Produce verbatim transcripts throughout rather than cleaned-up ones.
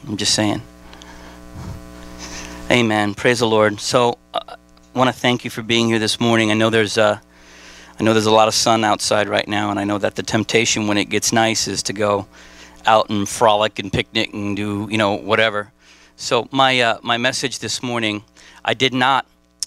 I'm just saying. Amen. Praise the Lord. So uh, I want to thank you for being here this morning. I know there's uh, I know there's a lot of sun outside right now, and I know that the temptation when it gets nice is to go out and frolic and picnic and do, you know, whatever. So my uh, my message this morning, I did not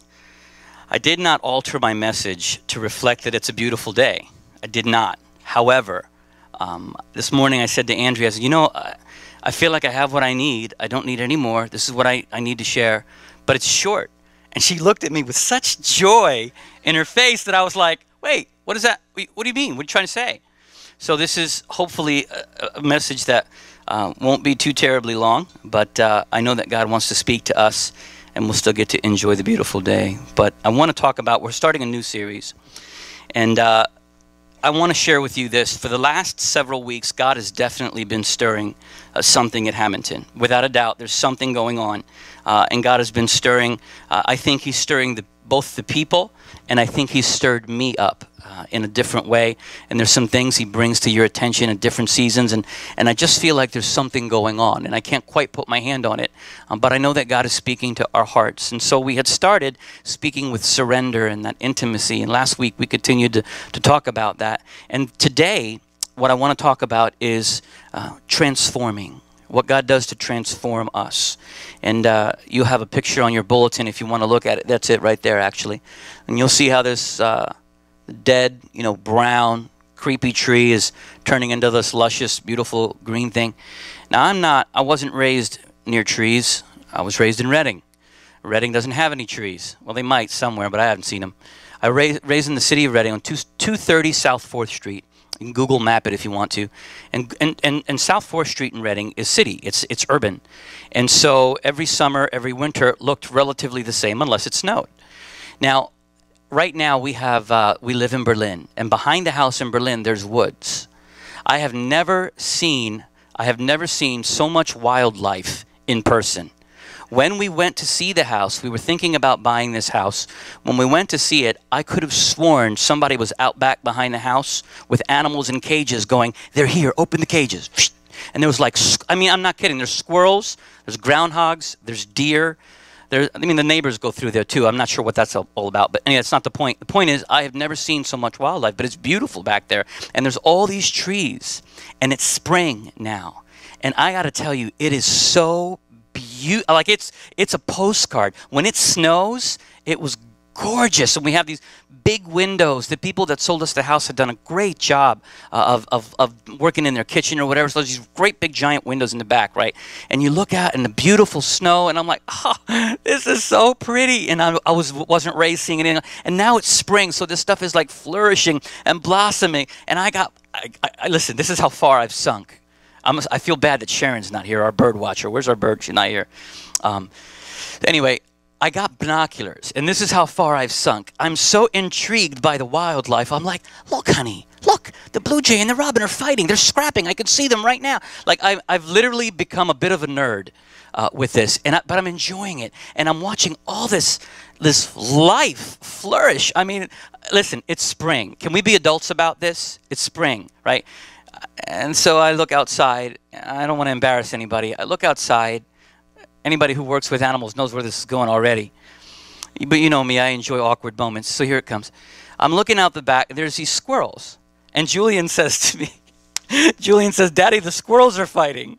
I did not alter my message to reflect that it's a beautiful day. I did not. However, um, this morning I said to Andrea, I said, you know, I, I feel like I have what I need. I don't need any more. This is what I, I need to share, but it's short. And she looked at me with such joy in her face that I was like, wait, what is that? What do you mean? What are you trying to say? So this is hopefully a, a message that uh, won't be too terribly long, but uh, I know that God wants to speak to us, and we'll still get to enjoy the beautiful day. But I want to talk about, we're starting a new series, and uh, I want to share with you this. For the last several weeks, God has definitely been stirring uh, something at Hamilton. Without a doubt, there's something going on, uh, and God has been stirring. Uh, I think he's stirring the, both the people, and I think he's stirred me up uh, in a different way. And there's some things he brings to your attention at different seasons, and, and I just feel like there's something going on, and I can't quite put my hand on it, um, but I know that God is speaking to our hearts. And so we had started speaking with surrender and that intimacy, and last week we continued to, to talk about that. And today, what I want to talk about is uh, transforming. What God does to transform us. And uh, you have a picture on your bulletin if you want to look at it. That's it right there, actually. And you'll see how this uh, dead, you know, brown, creepy tree is turning into this luscious, beautiful green thing. Now, I'm not, I wasn't raised near trees. I was raised in Redding. Redding doesn't have any trees. Well, they might somewhere, but I haven't seen them. I raised, raised in the city of Redding on two thirty South fourth Street. You can Google map it if you want to. And, and, and, and South fourth Street in Redding is city. It's, it's urban. And so every summer, every winter looked relatively the same unless it snowed. Now, right now we have, uh, we live in Berlin. And behind the house in Berlin, there's woods. I have never seen, I have never seen so much wildlife in person. When we went to see the house, we were thinking about buying this house. When we went to see it, I could have sworn somebody was out back behind the house with animals in cages going, they're here, open the cages. And there was like, I mean, I'm not kidding. There's squirrels, there's groundhogs, there's deer. There, I mean, the neighbors go through there too. I'm not sure what that's all about, but anyway, that's not the point. The point is, I have never seen so much wildlife, but it's beautiful back there. And there's all these trees, and it's spring now. And I got to tell you, it is so Be like it's it's a postcard. When it snows, it was gorgeous, and we have these big windows. The people that sold us the house had done a great job uh, of, of of working in their kitchen or whatever. So there's these great big giant windows in the back, right? And you look out and the beautiful snow, and I'm like, oh, this is so pretty. And I, I was wasn't raised seeing it, in, and now it's spring, so this stuff is like flourishing and blossoming. And I got, I, I, I listen. This is how far I've sunk. I'm, I feel bad that Sharon's not here, our bird watcher. Where's our bird? She's not here. Um, anyway, I got binoculars, and this is how far I've sunk. I'm so intrigued by the wildlife. I'm like, look, honey, look, the blue jay and the robin are fighting. They're scrapping. I can see them right now. Like, I've, I've literally become a bit of a nerd uh, with this, and I, but I'm enjoying it, and I'm watching all this, this life flourish. I mean, listen, it's spring. Can we be adults about this? It's spring, right? And so I look outside. I don't want to embarrass anybody. I look outside. Anybody who works with animals knows where this is going already. But you know me, I enjoy awkward moments. So here it comes. I'm looking out the back. There's these squirrels. And Julian says to me, Julian says, Daddy, the squirrels are fighting.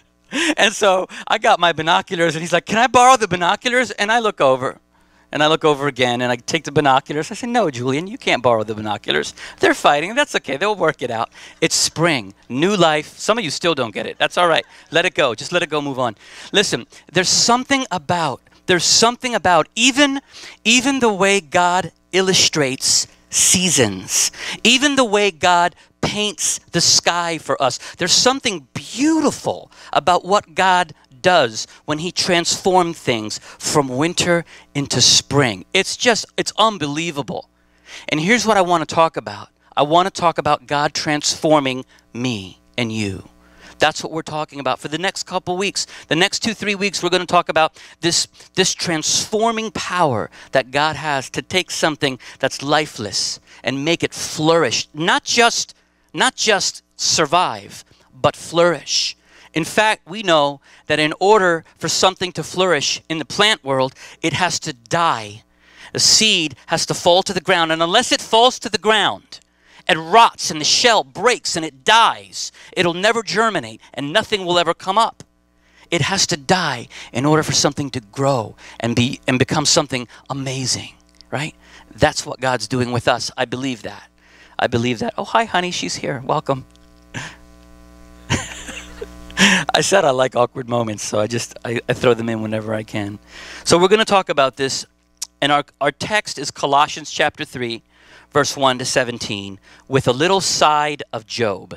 And so I got my binoculars, and he's like, can I borrow the binoculars? And I look over. And I look over again, and I take the binoculars. I say, no, Julian, you can't borrow the binoculars. They're fighting. That's okay. They'll work it out. It's spring. New life. Some of you still don't get it. That's all right. Let it go. Just let it go. Move on. Listen, there's something about, there's something about even, even the way God illustrates seasons, even the way God paints the sky for us. There's something beautiful about what God does when he transformed things from winter into spring. It's just, it's unbelievable. And here's what I want to talk about. I want to talk about God transforming me and you. That's what we're talking about for the next couple weeks. The next two, three weeks, we're going to talk about this, this transforming power that God has to take something that's lifeless and make it flourish. Not just, not just survive, but flourish. In fact, we know that in order for something to flourish in the plant world, it has to die. The seed has to fall to the ground, and unless it falls to the ground, it rots and the shell breaks and it dies. It'll never germinate and nothing will ever come up. It has to die in order for something to grow and be and become something amazing, right? That's what God's doing with us. I believe that. I believe that. Oh, hi, honey. She's here. Welcome. I said I like awkward moments, so I just I, I throw them in whenever I can. So we're going to talk about this, and our, our text is Colossians chapter three, verse one to seventeen, with a little side of Job.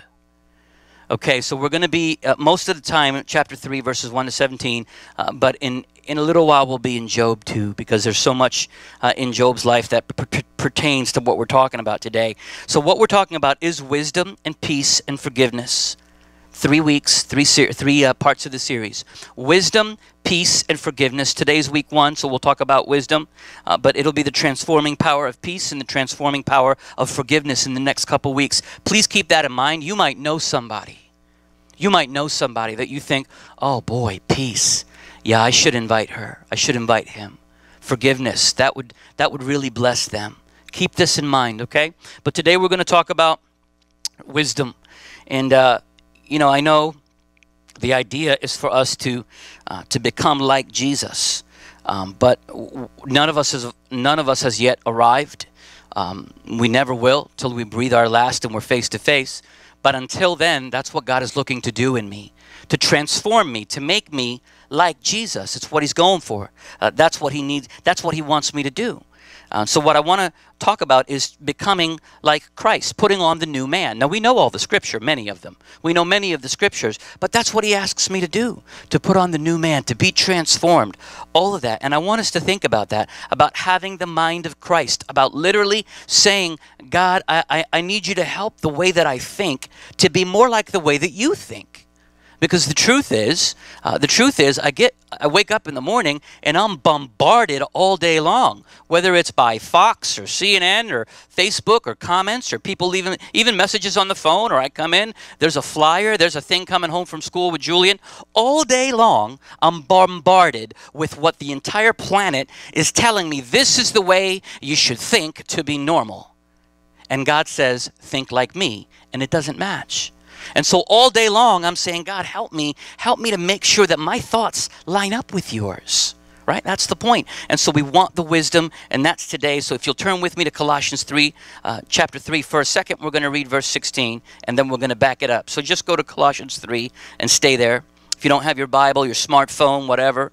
Okay, so we're going to be, uh, most of the time, chapter three, verses one to seventeen, uh, but in, in a little while we'll be in Job too, because there's so much uh, in Job's life that per pertains to what we're talking about today. So what we're talking about is wisdom and peace and forgiveness. Three weeks, three, three uh, parts of the series. Wisdom, peace, and forgiveness. Today's week one, so we'll talk about wisdom, uh, but it'll be the transforming power of peace and the transforming power of forgiveness in the next couple weeks. Please keep that in mind. You might know somebody. You might know somebody that you think, oh boy, peace. Yeah, I should invite her. I should invite him. Forgiveness, that would, that would really bless them. Keep this in mind, okay? But today we're going to talk about wisdom. And, uh, you know, I know the idea is for us to uh, to become like Jesus, um, but none of us has none of us has yet arrived. Um, we never will till we breathe our last and we're face to face. But until then, that's what God is looking to do in me, to transform me, to make me like Jesus. It's what He's going for. Uh, that's what He needs. That's what He wants me to do. Uh, so what I want to talk about is becoming like Christ, putting on the new man. Now, we know all the scripture, many of them. We know many of the scriptures, but that's what He asks me to do, to put on the new man, to be transformed, all of that. And I want us to think about that, about having the mind of Christ, about literally saying, God, I, I, I need you to help the way that I think to be more like the way that you think. Because the truth is, uh, the truth is, I get, I wake up in the morning and I'm bombarded all day long, whether it's by Fox or C N N or Facebook or comments or people leaving even messages on the phone, or I come in, there's a flyer, there's a thing coming home from school with Julian. All day long, I'm bombarded with what the entire planet is telling me. This is the way you should think to be normal. And God says, think like me, and it doesn't match. And so all day long, I'm saying, God, help me. Help me to make sure that my thoughts line up with yours. Right? That's the point. And so we want the wisdom, and that's today. So if you'll turn with me to Colossians three, uh, chapter three for a second, we're going to read verse sixteen, and then we're going to back it up. So just go to Colossians three and stay there. If you don't have your Bible, your smartphone, whatever.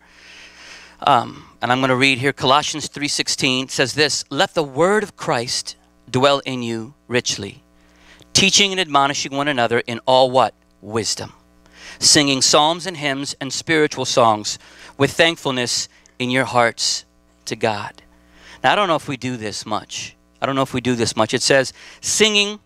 Um, and I'm going to read here, Colossians three sixteen says this, let the word of Christ dwell in you richly, teaching and admonishing one another in all what? Wisdom. Singing psalms and hymns and spiritual songs with thankfulness in your hearts to God. Now, I don't know if we do this much. I don't know if we do this much. It says, singing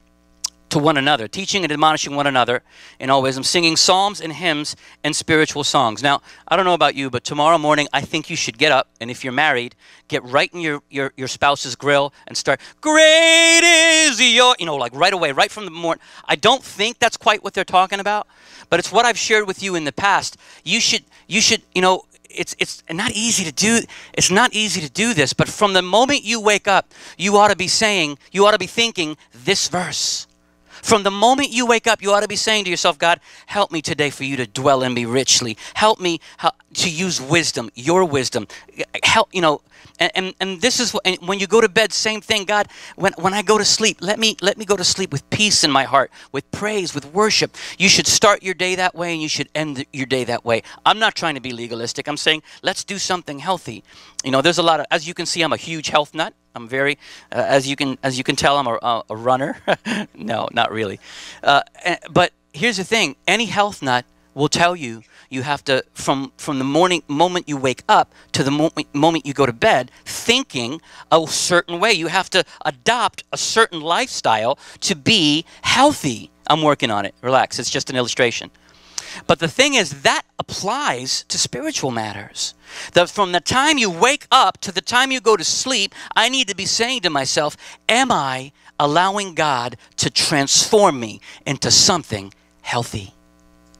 to one another, teaching and admonishing one another in all wisdom, singing psalms and hymns and spiritual songs. Now, I don't know about you, but tomorrow morning, I think you should get up, and if you're married, get right in your, your, your spouse's grill and start, great is your, you know, like right away, right from the morning. I don't think that's quite what they're talking about, but it's what I've shared with you in the past. You should, you should, you know, it's, it's not easy to do, it's not easy to do this, but from the moment you wake up, you ought to be saying, you ought to be thinking this verse. From the moment you wake up, you ought to be saying to yourself, God, help me today for you to dwell in me richly. Help me how, to use wisdom, your wisdom. Help, you know, and, and, and this is, and when you go to bed, same thing. God, when, when I go to sleep, let me, let me go to sleep with peace in my heart, with praise, with worship. You should start your day that way, and you should end your day that way. I'm not trying to be legalistic. I'm saying, let's do something healthy. You know, there's a lot of, as you can see, I'm a huge health nut. I'm very, uh, as you can as you can tell, I'm a, a, a runner. No, not really. Uh, but here's the thing: any health nut will tell you you have to, from from the morning moment you wake up to the moment moment you go to bed, thinking a certain way. You have to adopt a certain lifestyle to be healthy. I'm working on it. Relax. It's just an illustration. But the thing is, that applies to spiritual matters. That from the time you wake up to the time you go to sleep, I need to be saying to myself, am I allowing God to transform me into something healthy?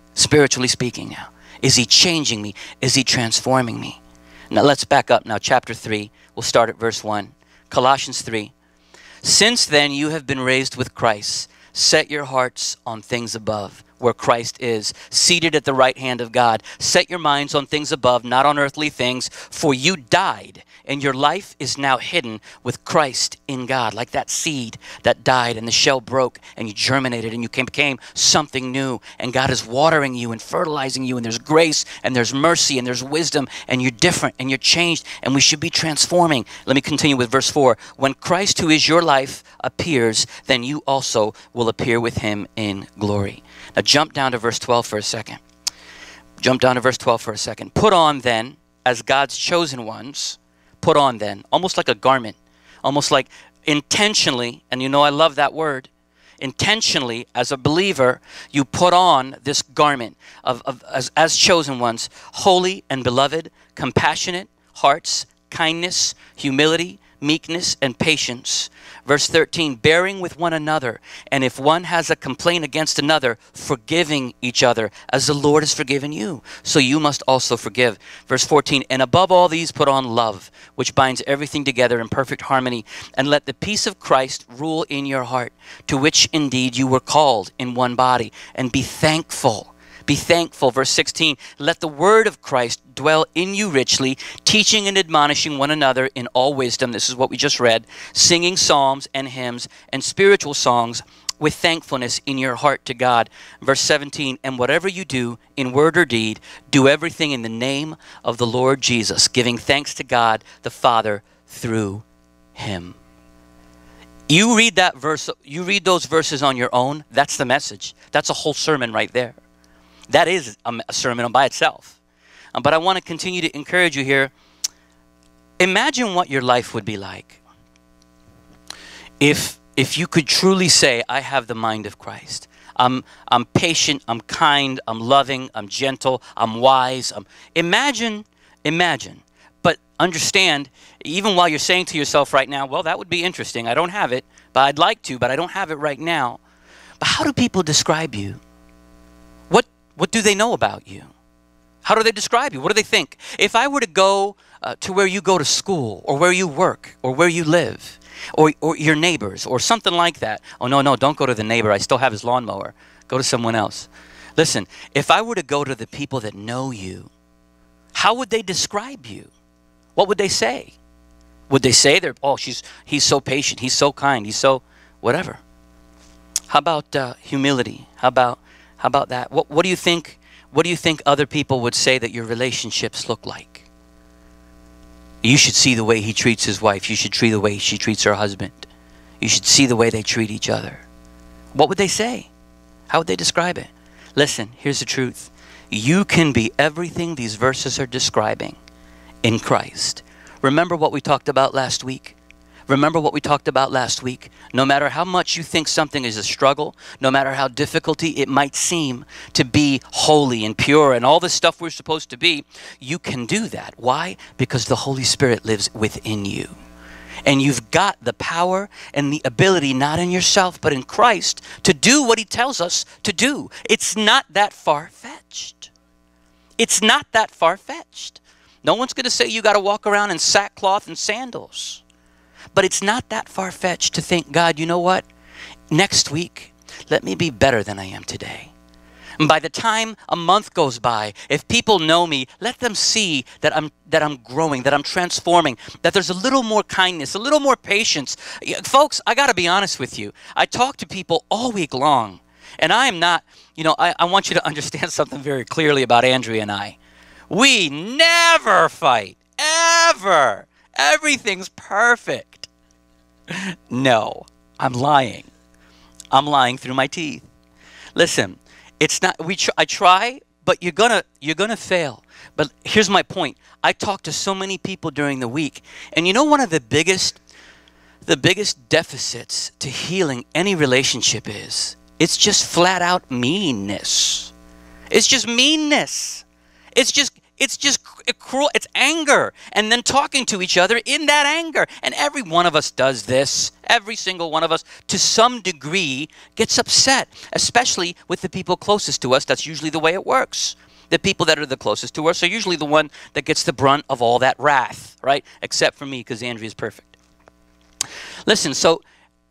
Spiritually speaking now. Is he changing me? Is he transforming me? Now let's back up now. Chapter three. We'll start at verse one. Colossians three. Since then you have been raised with Christ. Set your hearts on things above, where Christ is, seated at the right hand of God. Set your minds on things above, not on earthly things, for you died, and your life is now hidden with Christ in God. Like that seed that died and the shell broke and you germinated and you became something new. And God is watering you and fertilizing you, and there's grace and there's mercy and there's wisdom, and you're different and you're changed, and we should be transforming. Let me continue with verse four. When Christ, who is your life, appears, then you also will appear with him in glory. Now jump down to verse twelve for a second. Jump down to verse twelve for a second. Put on then, as God's chosen ones, put on then, almost like a garment, almost like intentionally, and you know I love that word, intentionally as a believer, you put on this garment of, of as, as chosen ones, holy and beloved, compassionate hearts, kindness, humility, meekness, and patience. Verse thirteen, bearing with one another, and if one has a complaint against another, forgiving each other, as the Lord has forgiven you, so you must also forgive. Verse fourteen, and above all these put on love, which binds everything together in perfect harmony, and let the peace of Christ rule in your heart, to which indeed you were called in one body, and be thankful. Be thankful. Verse sixteen, let the word of Christ dwell in you richly, teaching and admonishing one another in all wisdom. This is what we just read. Singing psalms and hymns and spiritual songs with thankfulness in your heart to God. Verse seventeen, and whatever you do in word or deed, do everything in the name of the Lord Jesus, giving thanks to God the Father through him. You read that verse, you read those verses on your own, that's the message. That's a whole sermon right there. That is a sermon by itself. Um, but I want to continue to encourage you here. Imagine what your life would be like if, if you could truly say, I have the mind of Christ. I'm, I'm patient, I'm kind, I'm loving, I'm gentle, I'm wise. I'm, imagine, imagine. But understand, even while you're saying to yourself right now, well, that would be interesting. I don't have it, but I'd like to, but I don't have it right now. But how do people describe you? What What do they know about you? How do they describe you? What do they think? If I were to go uh, to where you go to school, or where you work, or where you live, or, or your neighbors, or something like that. Oh, no, no, don't go to the neighbor. I still have his lawnmower. Go to someone else. Listen, if I were to go to the people that know you, how would they describe you? What would they say? Would they say, they're, oh, she's, he's so patient, he's so kind, he's so whatever? How about uh, humility? How about How about that? What, what do you think? What do you think other people would say that your relationships look like? You should see the way he treats his wife. You should treat the way she treats her husband. You should see the way they treat each other. What would they say? How would they describe it? Listen, here's the truth. You can be everything these verses are describing in Christ. Remember what we talked about last week? Remember what we talked about last week? No matter how much you think something is a struggle, no matter how difficulty it might seem to be holy and pure and all the stuff we're supposed to be, you can do that. Why? Because the Holy Spirit lives within you. And you've got the power and the ability, not in yourself, but in Christ, to do what he tells us to do. It's not that far-fetched. It's not that far-fetched. No one's going to say you got to walk around in sackcloth and sandals. But it's not that far-fetched to think, God, you know what? Next week, let me be better than I am today. And by the time a month goes by, if people know me, let them see that I'm, that I'm growing, that I'm transforming, that there's a little more kindness, a little more patience. Folks, I got to be honest with you. I talk to people all week long, and I am not, you know, I, I want you to understand something very clearly about Andrea and I. We never fight, ever. Everything's perfect. No, I'm lying. I'm lying through my teeth. Listen, it's not, we tr I try, but you're gonna, you're gonna fail. But here's my point. I talk to so many people during the week, and you know one of the biggest, the biggest deficits to healing any relationship is, it's just flat out meanness. It's just meanness. It's just, It's just c- cruel. It's anger. And then talking to each other in that anger. And every one of us does this. Every single one of us, to some degree, gets upset, especially with the people closest to us. That's usually the way it works. The people that are the closest to us are usually the one that gets the brunt of all that wrath, right? Except for me, because Andrea's perfect. Listen, so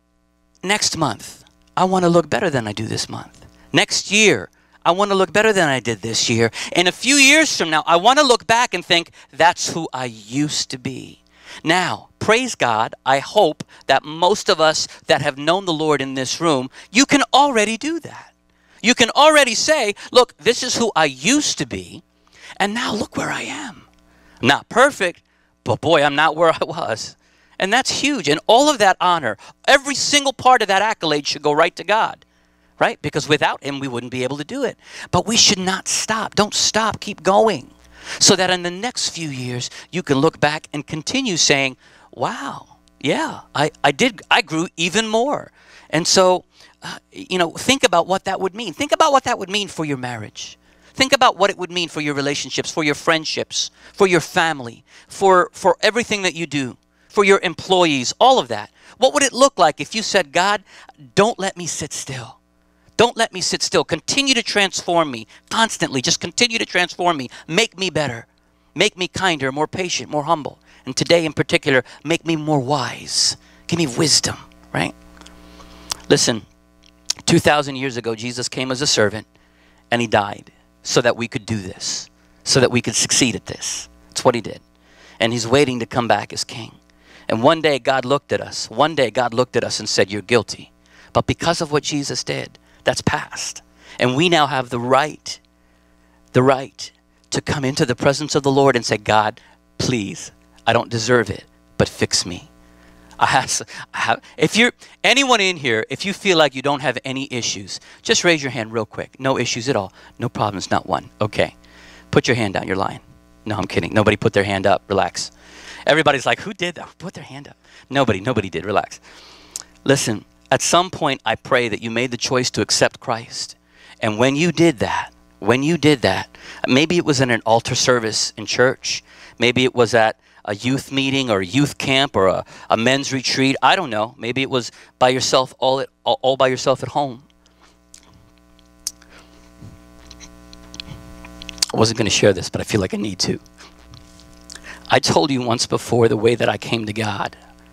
next month, I want to look better than I do this month. Next year, I want to look better than I did this year. And a few years from now, I want to look back and think, that's who I used to be. Now, praise God, I hope that most of us that have known the Lord in this room, you can already do that. You can already say, look, this is who I used to be, and now look where I am. I'm not perfect, but boy, I'm not where I was. And that's huge. And all of that honor, every single part of that accolade should go right to God. Right? Because without him, we wouldn't be able to do it. But we should not stop. Don't stop. Keep going. So that in the next few years, you can look back and continue saying, wow, yeah, I, I did. I grew even more. And so, uh, you know, think about what that would mean. Think about what that would mean for your marriage. Think about what it would mean for your relationships, for your friendships, for your family, for, for everything that you do, for your employees, all of that. What would it look like if you said, God, don't let me sit still. Don't let me sit still. Continue to transform me constantly. Just continue to transform me. Make me better. Make me kinder, more patient, more humble. And today in particular, make me more wise. Give me wisdom, right? Listen, two thousand years ago, Jesus came as a servant and he died so that we could do this, so that we could succeed at this. That's what he did. And he's waiting to come back as king. And one day God looked at us. One day God looked at us and said, you're guilty. But because of what Jesus did, that's past. And we now have the right, the right to come into the presence of the Lord and say, God, please, I don't deserve it, but fix me. I have, I have, if you're, anyone in here, if you feel like you don't have any issues, just raise your hand real quick. No issues at all. No problems, not one. Okay. Put your hand down. You're lying. No, I'm kidding. Nobody put their hand up. Relax. Everybody's like, who did that? Who put their hand up? Nobody. Nobody did. Relax. Listen. At some point, I pray that you made the choice to accept Christ. And when you did that, when you did that, maybe it was in an altar service in church. Maybe it was at a youth meeting or a youth camp or a, a men's retreat. I don't know. Maybe it was by yourself, all, at, all, all by yourself at home. I wasn't going to share this, but I feel like I need to. I told you once before the way that I came to God.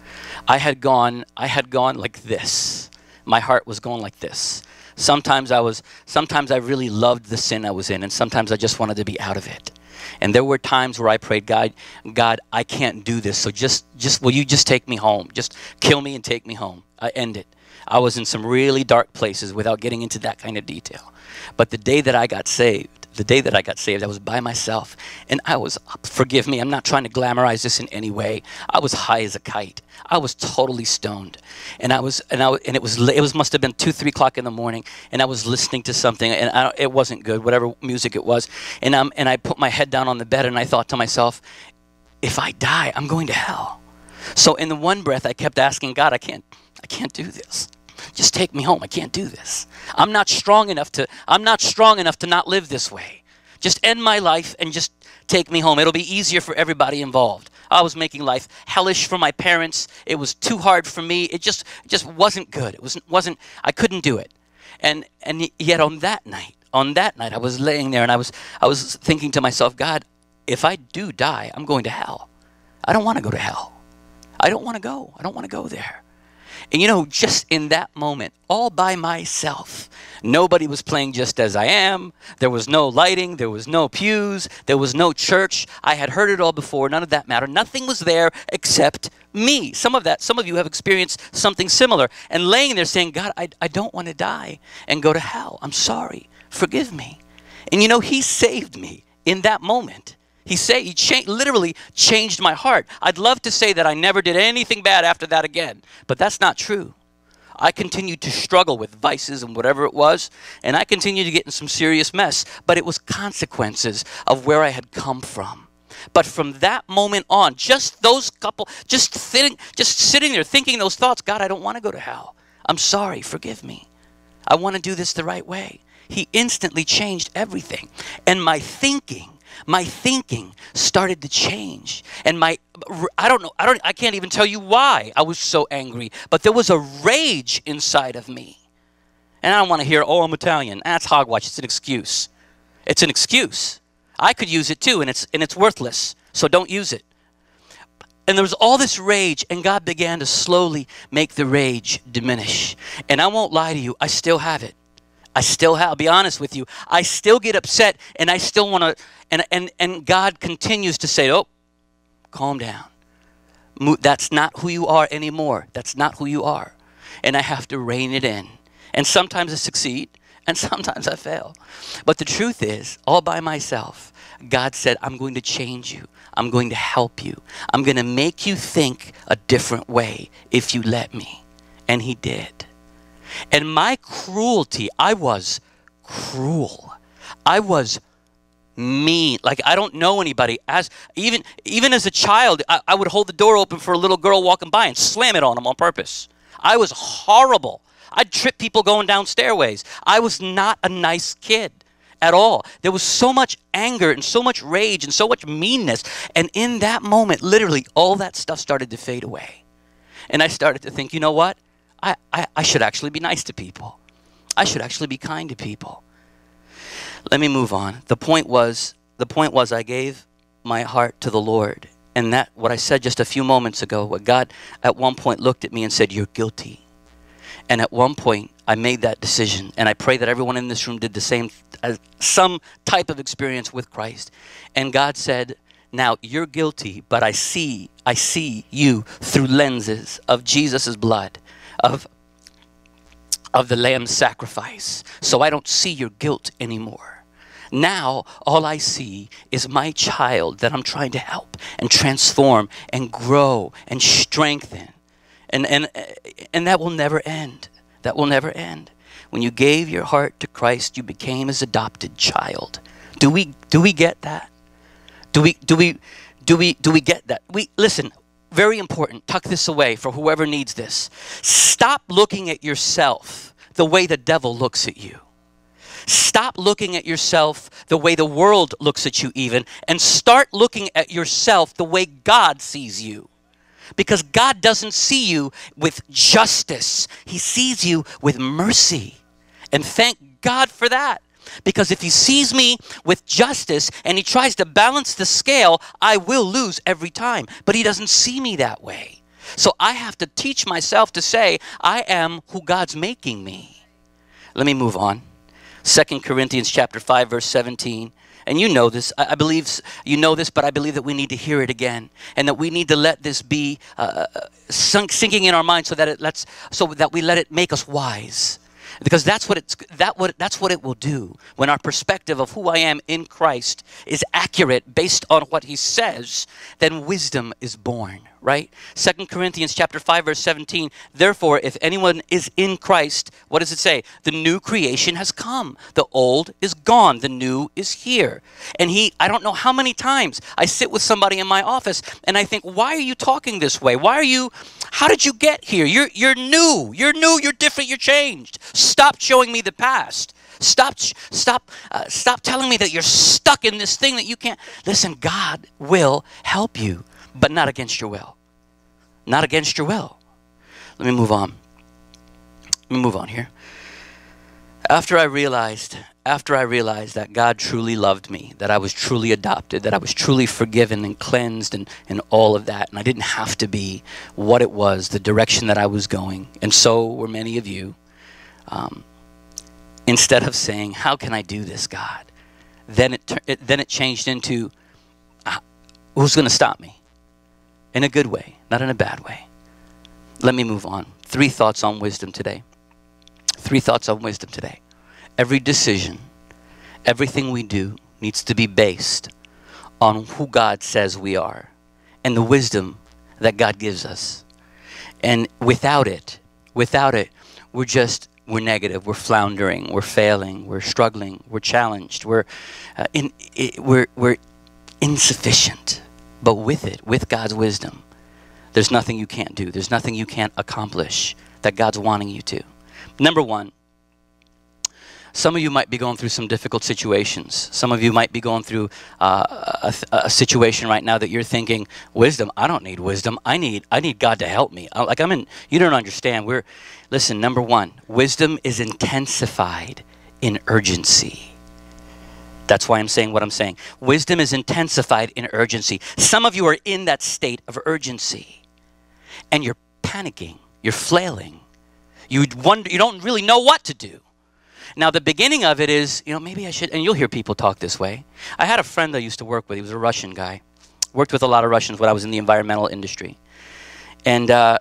I had gone, I had gone like this. My heart was going like this. Sometimes I was, sometimes I really loved the sin I was in, and sometimes I just wanted to be out of it. And there were times where I prayed, God, God, I can't do this. So just, just, will you just take me home? Just kill me and take me home. I end it. I was in some really dark places without getting into that kind of detail. But the day that I got saved, the day that I got saved, I was by myself, and I was, forgive me, I'm not trying to glamorize this in any way. I was high as a kite. I was totally stoned, and I was, and I, and it was, it was must have been two, three o'clock in the morning, and I was listening to something, and I, it wasn't good, whatever music it was, and um, and I put my head down on the bed, and I thought to myself, if I die, I'm going to hell. So in the one breath, I kept asking God, I can't, I can't do this. Just take me home. I can't do this. I'm not strong enough to, I'm not strong enough to not live this way. Just end my life and just take me home. It'll be easier for everybody involved. I was making life hellish for my parents. It was too hard for me. It just, it just wasn't good. It wasn't, wasn't, I couldn't do it. And, and yet on that night, on that night, I was laying there and I was, I was thinking to myself, God, if I do die, I'm going to hell. I don't want to go to hell. I don't want to go. I don't want to go there. And you know, just in that moment, all by myself, nobody was playing Just As I Am. There was no lighting. There was no pews. There was no church. I had heard it all before. None of that mattered. Nothing was there except me. Some of that, some of you have experienced something similar. And laying there saying, God, I, I don't want to die and go to hell. I'm sorry. Forgive me. And you know, he saved me in that moment. He say he cha- literally changed my heart. I'd love to say that I never did anything bad after that again, but that's not true. I continued to struggle with vices and whatever it was, and I continued to get in some serious mess, but it was consequences of where I had come from. But from that moment on, just those couple, just sitting, just sitting there thinking those thoughts, God, I don't want to go to hell. I'm sorry, forgive me. I want to do this the right way. He instantly changed everything. And my thinking my thinking started to change. And my, I don't know, I don't, I can't even tell you why I was so angry, but there was a rage inside of me. And I don't want to hear, oh, I'm Italian. That's hogwash. It's an excuse. It's an excuse. I could use it too, and it's, and it's worthless. So don't use it. And there was all this rage, and God began to slowly make the rage diminish. And I won't lie to you, I still have it. I still have, I'll be honest with you, I still get upset, and I still want to, and, and, and God continues to say, oh, calm down. That's not who you are anymore. That's not who you are. And I have to rein it in. And sometimes I succeed, and sometimes I fail. But the truth is, all by myself, God said, I'm going to change you. I'm going to help you. I'm going to make you think a different way if you let me. And he did. And my cruelty, I was cruel. I was mean. Like, I don't know anybody. As even even as a child, I, I would hold the door open for a little girl walking by and slam it on them on purpose. I was horrible. I'd trip people going down stairways. I was not a nice kid at all. There was so much anger and so much rage and so much meanness. And in that moment, literally, all that stuff started to fade away. And I started to think, you know what? I, I, I should actually be nice to people. I should actually be kind to people. Let me move on. The point was, the point was I gave my heart to the Lord. And that, what I said just a few moments ago, what God at one point looked at me and said, you're guilty. And at one point, I made that decision. And I pray that everyone in this room did the same, uh, some type of experience with Christ. And God said, now you're guilty, but I see, I see you through lenses of Jesus' blood, of, of the Lamb's sacrifice. So I don't see your guilt anymore. Now, all I see is my child that I'm trying to help and transform and grow and strengthen. And, and, and that will never end. That will never end. When you gave your heart to Christ, you became his adopted child. Do we, do we get that? Do we, do we, do we, do we get that? We, listen, very important. Tuck this away for whoever needs this. Stop looking at yourself the way the devil looks at you. Stop looking at yourself the way the world looks at you even, and start looking at yourself the way God sees you. Because God doesn't see you with justice. He sees you with mercy. And thank God for that. Because if he sees me with justice and he tries to balance the scale, I will lose every time. But he doesn't see me that way. So I have to teach myself to say, I am who God's making me. Let me move on. Second Corinthians chapter five, verse seventeen. And you know this, I believe you know this, but I believe that we need to hear it again, and that we need to let this be uh, sunk, sinking in our minds, so that it lets, so that we let it make us wise, because that's what it's that what that's what it will do when our perspective of who I am in Christ is accurate based on what he says. Then wisdom is born. Right? Second Corinthians chapter five, verse seventeen. Therefore, if anyone is in Christ, what does it say? The new creation has come. The old is gone. The new is here. And he, I don't know how many times I sit with somebody in my office and I think, why are you talking this way? Why are you, how did you get here? You're, you're new. You're new. You're different. You're changed. Stop showing me the past. Stop, stop, uh, stop telling me that you're stuck in this thing that you can't. Listen, God will help you, but not against your will. Not against your will. Let me move on. Let me move on here. After I realized, after I realized that God truly loved me, that I was truly adopted, that I was truly forgiven and cleansed and, and all of that, and I didn't have to be what it was, the direction that I was going, and so were many of you, um, instead of saying, how can I do this, God? Then it, it, then it changed into, uh, who's going to stop me? In a good way, not in a bad way. Let me move on. Three thoughts on wisdom today. Three thoughts on wisdom today. Every decision, everything we do needs to be based on who God says we are and the wisdom that God gives us. And without it, without it, we're just, we're negative, we're floundering, we're failing, we're struggling, we're challenged, we're, uh, in, it, we're, we're insufficient. But with it, with God's wisdom, there's nothing you can't do. There's nothing you can't accomplish that God's wanting you to. Number one, Some of you might be going through some difficult situations. Some of you might be going through uh, a, a situation right now that you're thinking, wisdom, I don't need wisdom. I need I need God to help me. I, like I'm in, you don't understand. We're, listen, number one, wisdom is intensified in urgency. That's why I'm saying what I'm saying. Wisdom is intensified in urgency. Some of you are in that state of urgency. And you're panicking. You're flailing. You wonder, you don't really know what to do. Now, the beginning of it is, you know, maybe I should, and you'll hear people talk this way. I had a friend I used to work with. He was a Russian guy. Worked with a lot of Russians when I was in the environmental industry. And uh,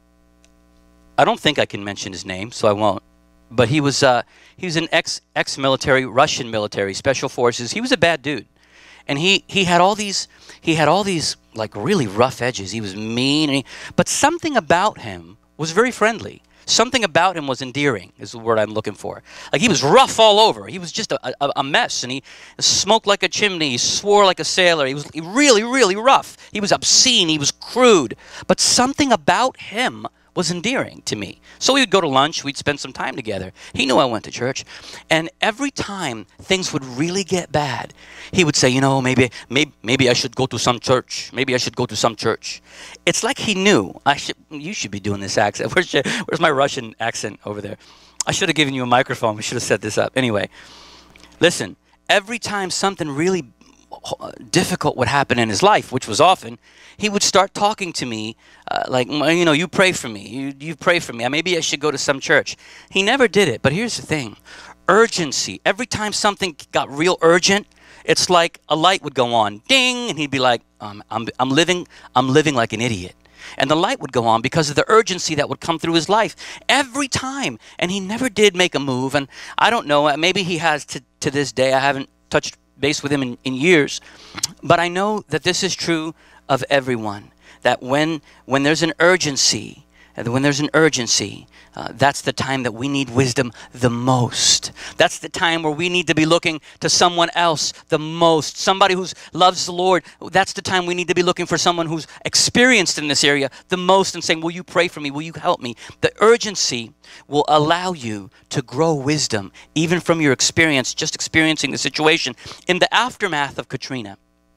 I don't think I can mention his name, so I won't. But he was uh, he was an ex, ex-military, Russian military, special forces. He was a bad dude. And he, he had all these, he had all these, like, really rough edges. He was mean. And he, but something about him was very friendly. Something about him was endearing, is the word I'm looking for. Like, he was rough all over. He was just a, a, a mess, and he smoked like a chimney. He swore like a sailor. He was really, really rough. He was obscene. He was crude. But something about him was endearing to me. So we would go to lunch. We'd spend some time together. He knew I went to church. And every time things would really get bad, he would say, you know, maybe maybe, maybe I should go to some church. Maybe I should go to some church. It's like he knew. I should. You should be doing this accent. Where's, your, where's my Russian accent over there? I should have given you a microphone. We should have set this up. Anyway, listen, every time something really difficult would happen in his life, which was often, he would start talking to me uh, like, you know, you pray for me. You, you pray for me. Maybe I should go to some church. He never did it. But here's the thing. Urgency. Every time something got real urgent, it's like a light would go on. Ding! And he'd be like, um, I'm, I'm, living, I'm living like an idiot. And the light would go on because of the urgency that would come through his life every time. And he never did make a move. And I don't know, maybe he has to, to this day. I haven't touched base with him in, in years. But I know that this is true of everyone. That when, when there's an urgency, and when there's an urgency, uh, that's the time that we need wisdom the most. That's the time where we need to be looking to someone else the most. Somebody who loves the Lord. That's the time we need to be looking for someone who's experienced in this area the most and saying, will you pray for me? Will you help me? The urgency will allow you to grow wisdom, even from your experience, just experiencing the situation. In the aftermath of Katrina,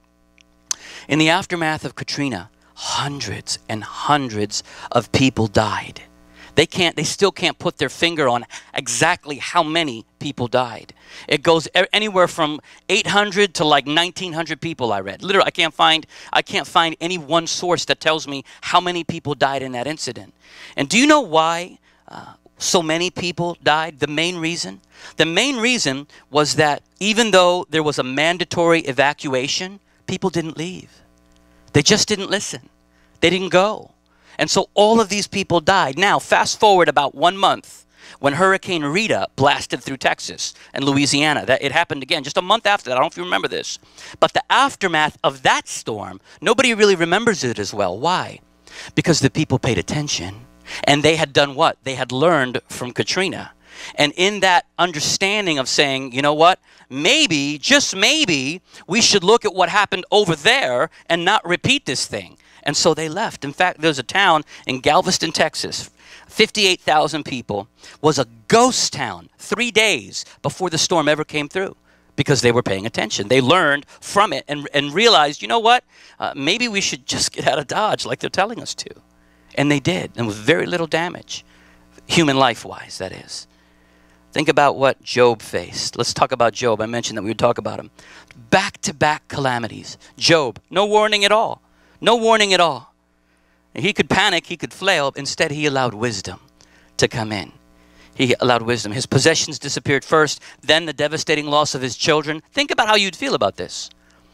in the aftermath of Katrina, hundreds and hundreds of people died. They can't, they still can't put their finger on exactly how many people died. It goes anywhere from eight hundred to like nineteen hundred people, I read. Literally, I can't find, I can't find any one source that tells me how many people died in that incident. And do you know why uh, so many people died? The main reason? The main reason was that even though there was a mandatory evacuation, people didn't leave. They just didn't listen. They didn't go. And so all of these people died. Now, fast forward about one month when Hurricane Rita blasted through Texas and Louisiana. That, it happened again just a month after that. I don't know if you remember this. But the aftermath of that storm, nobody really remembers it as well. Why? Because the people paid attention. And they had done what? They had learned from Katrina. And in that understanding of saying, you know what? Maybe, just maybe, we should look at what happened over there and not repeat this thing. And so they left. In fact, there's a town in Galveston, Texas, fifty-eight thousand people, was a ghost town three days before the storm ever came through because they were paying attention. They learned from it and, and realized, you know what? Uh, maybe we should just get out of Dodge like they're telling us to. And they did, and with very little damage, human life-wise, that is. Think about what Job faced. Let's talk about Job. I mentioned that we would talk about him. Back-to-back calamities. Job, no warning at all. No warning at all. He could panic, he could flail. Instead, he allowed wisdom to come in. He allowed wisdom. His possessions disappeared first, then the devastating loss of his children. Think about how you'd feel about this.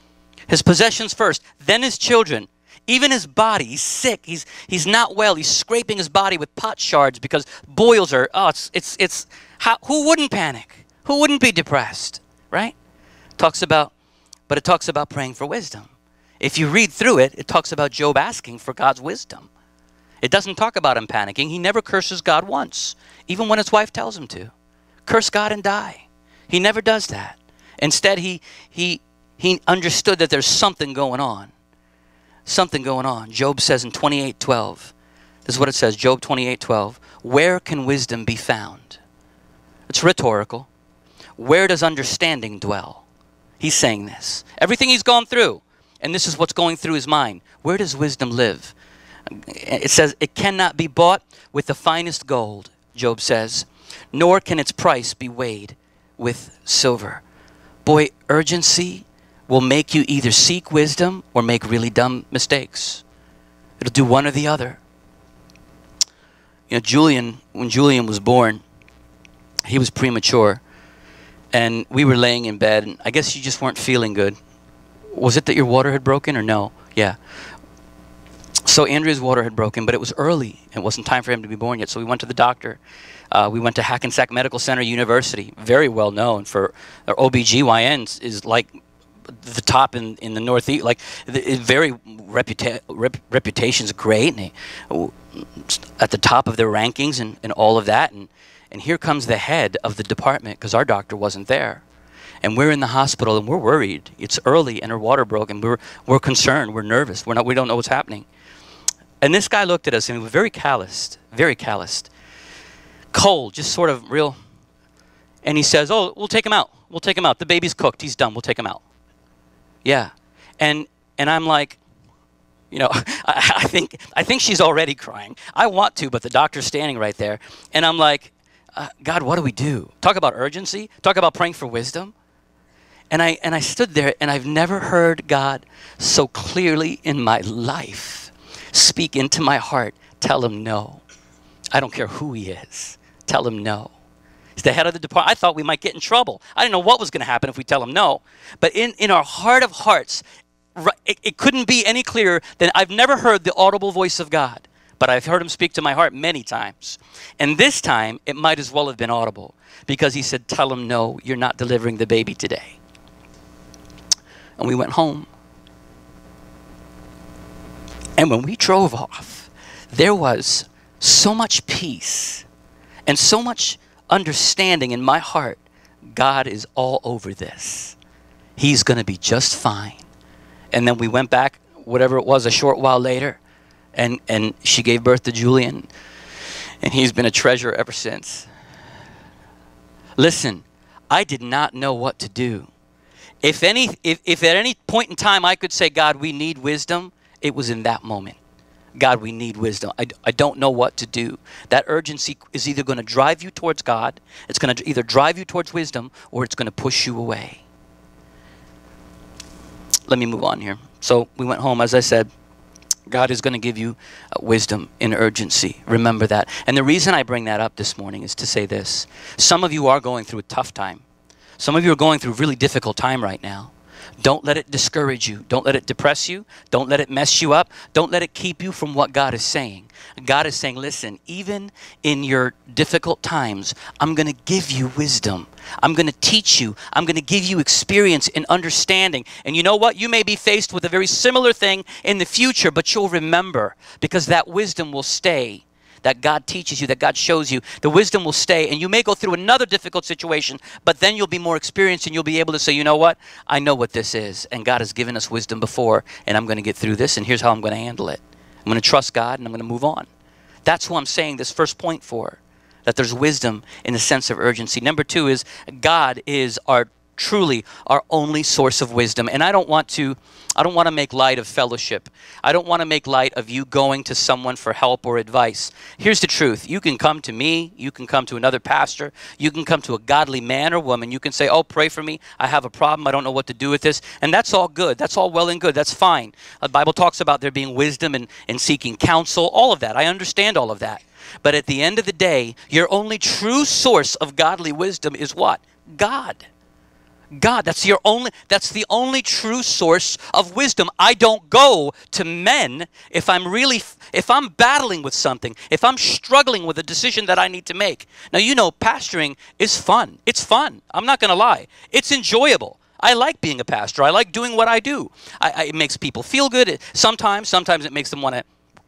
His possessions first, then his children. Even his body, he's sick, he's, he's not well. He's scraping his body with pot shards because boils are, oh, it's, it's, it's, how, who wouldn't panic? Who wouldn't be depressed, right? Talks about, but it talks about praying for wisdom. If you read through it, it talks about Job asking for God's wisdom. It doesn't talk about him panicking. He never curses God once, even when his wife tells him to. Curse God and die. He never does that. Instead, he, he, he understood that there's something going on. Something going on. Job says in twenty-eight twelve, this is what it says, Job twenty-eight twelve, where can wisdom be found? It's rhetorical. where does understanding dwell? He's saying this. Everything he's gone through, and this is what's going through his mind. Where does wisdom live? It says, it cannot be bought with the finest gold, Job says, nor can its price be weighed with silver. Boy, urgency will make you either seek wisdom or make really dumb mistakes. It'll do one or the other. You know, Julian, when Julian was born, he was premature. And we were laying in bed, and I guess you just weren't feeling good. Was it that your water had broken or no? Yeah. So Andrea's water had broken, but it was early. It wasn't time for him to be born yet. So we went to the doctor. Uh, we went to Hackensack Medical Center University, very well known for their O B G Y Ns, is like the top in, in the Northeast. Like, the, very reputa rep, reputation's great, and they, at the top of their rankings and, and all of that. And, and here comes the head of the department, because our doctor wasn't there. And we're in the hospital, and we're worried. It's early, and her water broke, and we're, we're concerned. We're nervous. We're not, we don't know what's happening. And this guy looked at us, and he was very calloused, very calloused. Cold, just sort of real. And he says, oh, we'll take him out. We'll take him out. The baby's cooked. He's done. We'll take him out. Yeah. And and I'm like, you know, I, I think I think she's already crying. I want to, but the doctor's standing right there. And I'm like, uh, God, what do we do? Talk about urgency. Talk about praying for wisdom. And I, and I stood there, and I've never heard God so clearly in my life speak into my heart. Tell him no. I don't care who he is. Tell him no. He's the head of the department. I thought we might get in trouble. I didn't know what was going to happen if we tell him no. But in, in our heart of hearts, it, it couldn't be any clearer than I've never heard the audible voice of God. But I've heard him speak to my heart many times. And this time, it might as well have been audible. Because he said, tell him no, you're not delivering the baby today. And we went home. And when we drove off, there was so much peace and so much understanding in my heart. God is all over this. He's going to be just fine. And then we went back, whatever it was, a short while later, and, and she gave birth to Julian. And he's been a treasure ever since. Listen, I did not know what to do. If, any, if, if at any point in time I could say, God, we need wisdom, it was in that moment. God, we need wisdom. I, I don't know what to do. That urgency is either going to drive you towards God, it's going to either drive you towards wisdom, or it's going to push you away. Let me move on here. So we went home, as I said. God is going to give you uh, wisdom in urgency. Remember that. And the reason I bring that up this morning is to say this. Some of you are going through a tough time. Some of you are going through a really difficult time right now. Don't let it discourage you. Don't let it depress you. Don't let it mess you up. Don't let it keep you from what God is saying. God is saying, listen, even in your difficult times, I'm going to give you wisdom. I'm going to teach you. I'm going to give you experience and understanding. And you know what? You may be faced with a very similar thing in the future, but you'll remember, because that wisdom will stay. That God teaches you, that God shows you, the wisdom will stay. And you may go through another difficult situation, but then you'll be more experienced and you'll be able to say, you know what? I know what this is. And God has given us wisdom before, and I'm going to get through this, and here's how I'm going to handle it. I'm going to trust God, and I'm going to move on. That's who I'm saying this first point for, that there's wisdom in the sense of urgency. Number two is God is our truly our only source of wisdom. And I don't want to I don't want to make light of fellowship. I don't want to make light of you going to someone for help or advice. Here's the truth. You can come to me. You can come to another pastor. You can come to a godly man or woman. You can say, oh, pray for me. I have a problem. I don't know what to do with this. And that's all good. That's all well and good. That's fine. The Bible talks about there being wisdom and, and seeking counsel, all of that. I understand all of that. But at the end of the day, your only true source of godly wisdom is what? God. God, that's your only that's the only true source of wisdom. I don't go to men if I'm really if I'm battling with something, if I'm struggling with a decision that I need to make. Now, you know, pastoring is fun. It's fun. I'm not going to lie. It's enjoyable. I like being a pastor. I like doing what I do. I, I, it makes people feel good. Sometimes, sometimes it makes them want to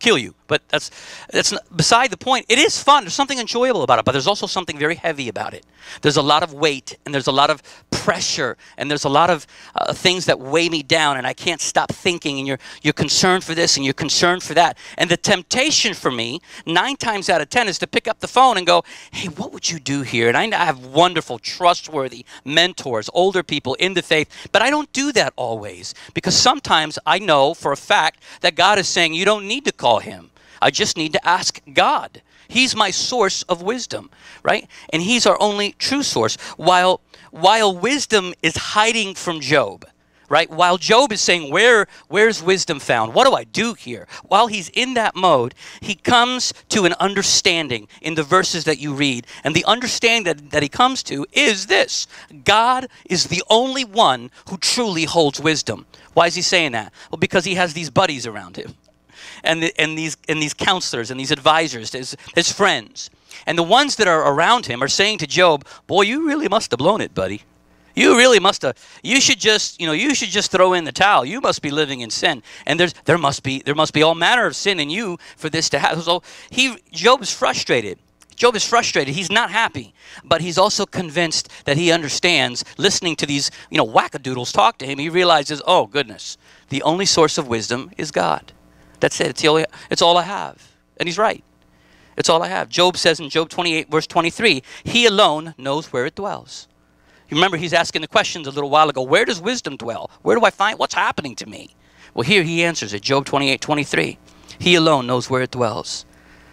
kill you. But that's that's not, beside the point. It is fun. There's something enjoyable about it, but there's also something very heavy about it. There's a lot of weight, and there's a lot of pressure, and there's a lot of uh, things that weigh me down, and I can't stop thinking, and you're you're concerned for this, and you're concerned for that. And the temptation for me, nine times out of ten, is to pick up the phone and go, hey, what would you do here? And I, I have wonderful, trustworthy mentors, older people in the faith, but I don't do that always, because sometimes I know for a fact that God is saying, you don't need to call him. I just need to ask God. He's my source of wisdom, right? And he's our only true source. While, while wisdom is hiding from Job, right? While Job is saying, where, where's wisdom found? What do I do here? While he's in that mode, he comes to an understanding in the verses that you read. And the understanding that, that he comes to is this: God is the only one who truly holds wisdom. Why is he saying that? Well, because he has these buddies around him. And, the, and, these, and these counselors and these advisors, his, his friends. And the ones that are around him are saying to Job, boy, you really must have blown it, buddy. You really must have, you should just, you know, you should just throw in the towel. You must be living in sin. And there's, there must be, there must be all manner of sin in you for this to happen. So he, Job is frustrated. Job is frustrated. He's not happy, but he's also convinced that he understands. Listening to these, you know, wackadoodles talk to him, he realizes, oh goodness, the only source of wisdom is God. That's it. It's, the only, it's all I have. And he's right. It's all I have. Job says in Job twenty-eight, verse twenty-three, he alone knows where it dwells. You remember he's asking the questions a little while ago. Where does wisdom dwell? Where do I find? What's happening to me? Well, here he answers it. Job twenty-eight, twenty-three. He alone knows where it dwells.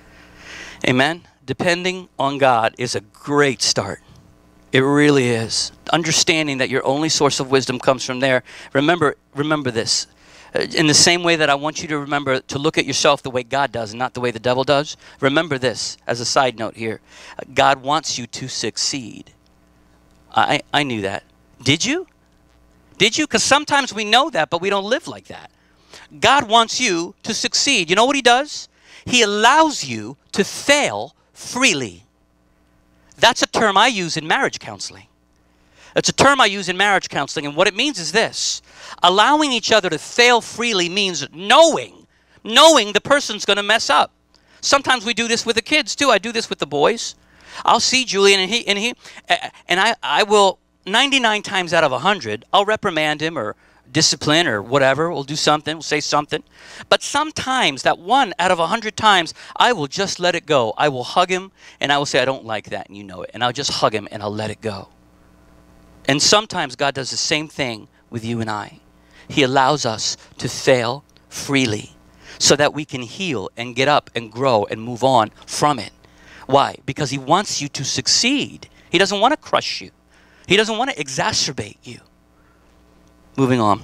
Amen. Depending on God is a great start. It really is. Understanding that your only source of wisdom comes from there. Remember, remember this. In the same way that I want you to remember to look at yourself the way God does and not the way the devil does, remember this as a side note here. God wants you to succeed. I, I knew that. Did you? Did you? Because sometimes we know that, but we don't live like that. God wants you to succeed. You know what he does? He allows you to fail freely. That's a term I use in marriage counseling. It's a term I use in marriage counseling, and what it means is this. Allowing each other to fail freely means knowing, knowing the person's going to mess up. Sometimes we do this with the kids too. I do this with the boys. I'll see Julian, and he, and he, and I, I will, ninety-nine times out of one hundred, I'll reprimand him or discipline or whatever. We'll do something, we'll say something. But sometimes, that one out of one hundred times, I will just let it go. I will hug him, and I will say, I don't like that, and you know it. And I'll just hug him, and I'll let it go. And sometimes God does the same thing with you and I. He allows us to fail freely so that we can heal and get up and grow and move on from it. Why? Because he wants you to succeed. He doesn't want to crush you. He doesn't want to exacerbate you. Moving on.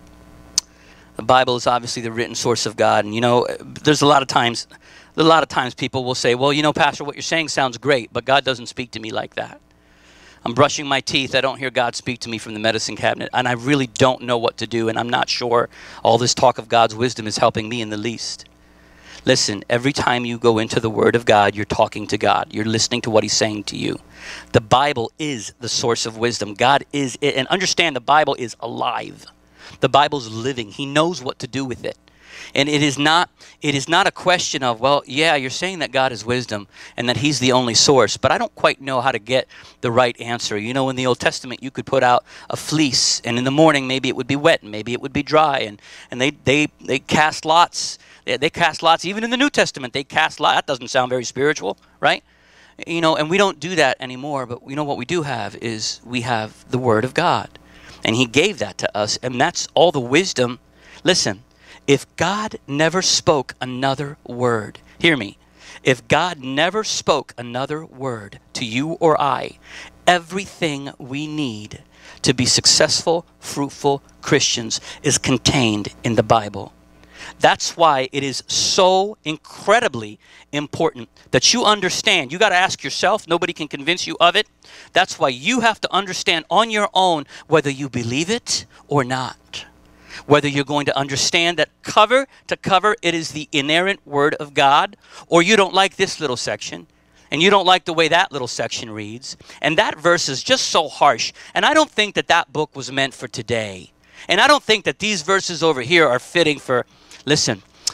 The Bible is obviously the written source of God. And you know, there's a lot of times, a lot of times people will say, well, you know, Pastor, what you're saying sounds great, but God doesn't speak to me like that. I'm brushing my teeth. I don't hear God speak to me from the medicine cabinet. And I really don't know what to do. And I'm not sure all this talk of God's wisdom is helping me in the least. Listen, every time you go into the Word of God, you're talking to God. You're listening to what he's saying to you. The Bible is the source of wisdom. God is it. And understand, the Bible is alive. The Bible's living. He knows what to do with it. And it is not, it is not a question of, well, yeah, you're saying that God is wisdom and that he's the only source, but I don't quite know how to get the right answer. You know, in the Old Testament, you could put out a fleece, and in the morning, maybe it would be wet, and maybe it would be dry, and, and they, they, they cast lots. They, they cast lots. Even in the New Testament, they cast lots. That doesn't sound very spiritual, right? You know, and we don't do that anymore, but you know what we do have is we have the Word of God, and he gave that to us, and that's all the wisdom. Listen. If God never spoke another word, hear me, if God never spoke another word to you or I, everything we need to be successful, fruitful Christians is contained in the Bible. That's why it is so incredibly important that you understand. You got to ask yourself. Nobody can convince you of it. That's why you have to understand on your own whether you believe it or not. Whether you're going to understand that cover to cover, it is the inerrant word of God, or you don't like this little section, and you don't like the way that little section reads, and that verse is just so harsh, and I don't think that that book was meant for today, and I don't think that these verses over here are fitting for, listen,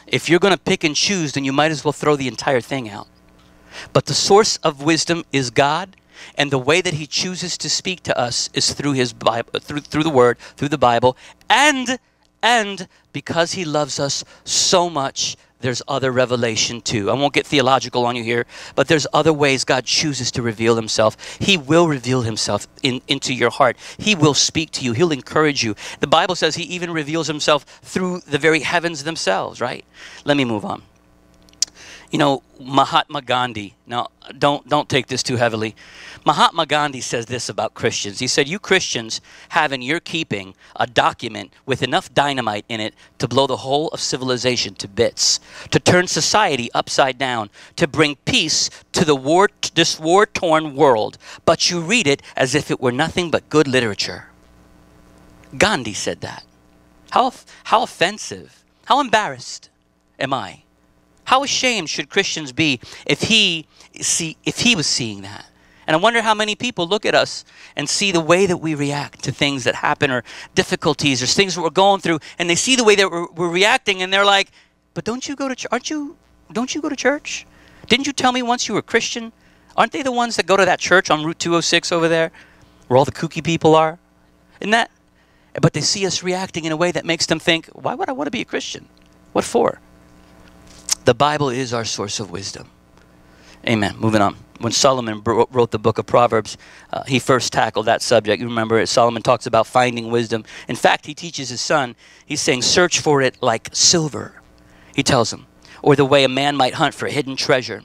If you're going to pick and choose, then you might as well throw the entire thing out. But the source of wisdom is God, and the way that he chooses to speak to us is through his Bible, through through the Word, through the Bible, and and because he loves us so much, there's other revelation too. I won't get theological on you here, but there's other ways God chooses to reveal himself. He will reveal himself in, into your heart. He will speak to you. He'll encourage you. The Bible says he even reveals himself through the very heavens themselves, right? Let me move on. You know, Mahatma Gandhi, now don't, don't take this too heavily. Mahatma Gandhi says this about Christians. He said, you Christians have in your keeping a document with enough dynamite in it to blow the whole of civilization to bits, to turn society upside down, to bring peace to the war, this war-torn world. But you read it as if it were nothing but good literature. Gandhi said that. How, how offensive, how embarrassed am I? How ashamed should Christians be if he see if he was seeing that? And I wonder how many people look at us and see the way that we react to things that happen, or difficulties, or things that we're going through, and they see the way that we're, we're reacting, and they're like, "But don't you go to church? Aren't you? Don't you go to church? Didn't you tell me once you were a Christian? Aren't they the ones that go to that church on Route two oh six over there, where all the kooky people are? Isn't that?" But they see us reacting in a way that makes them think, "Why would I want to be a Christian? What for?" The Bible is our source of wisdom. Amen. Moving on. When Solomon wrote the book of Proverbs, uh, he first tackled that subject. You remember, Solomon talks about finding wisdom. In fact, he teaches his son, he's saying, search for it like silver, he tells him, or the way a man might hunt for hidden treasure.